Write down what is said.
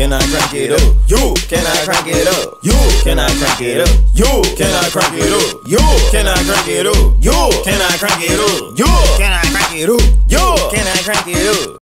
Can I crank it up? You. Can I crank it up? You. Can I crank it up? You. Can I crank it up? You. Can I crank it up? You. Can I crank it up? You. Can I crank it up? You. Can I crank it up?